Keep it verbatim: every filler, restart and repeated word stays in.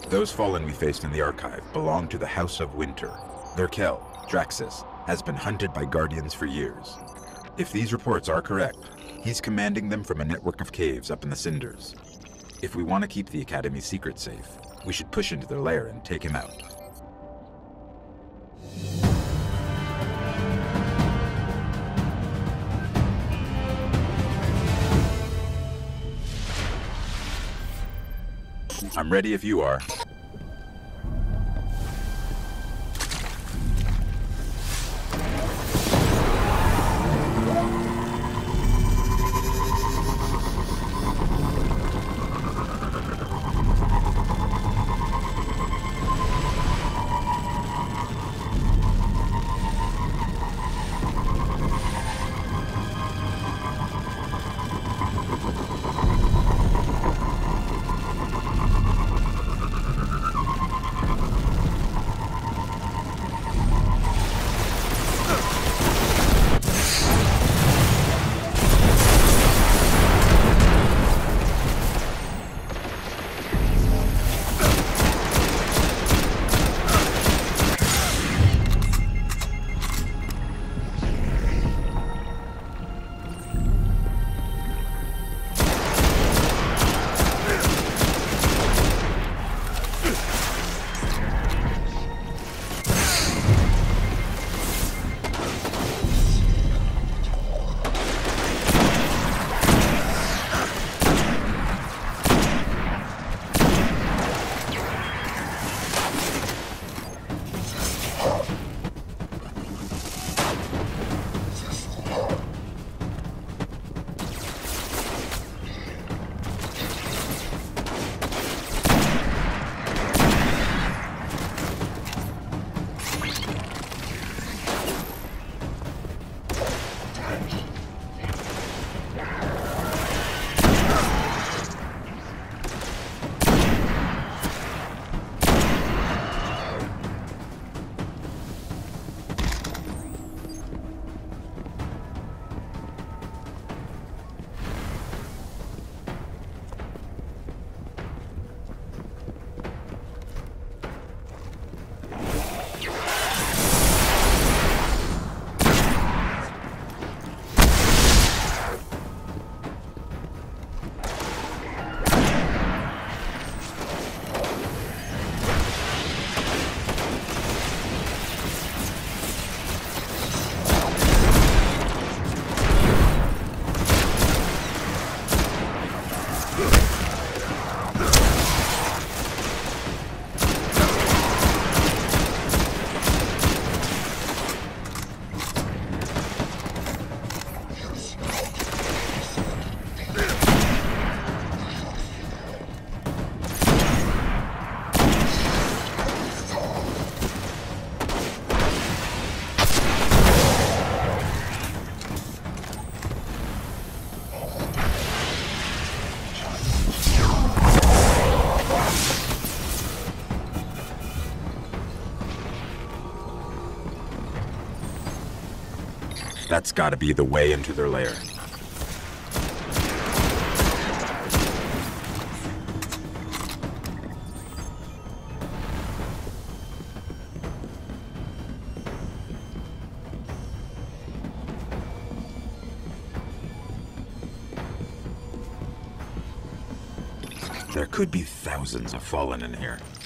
Those Fallen we faced in the Archive belong to the House of Winter. Their Kel, Draxus, has been hunted by Guardians for years. If these reports are correct, he's commanding them from a network of caves up in the Cinders. If we want to keep the Academy's secret safe, we should push into their lair and take him out. I'm ready if you are. That's gotta be the way into their lair. There could be thousands of Fallen in here.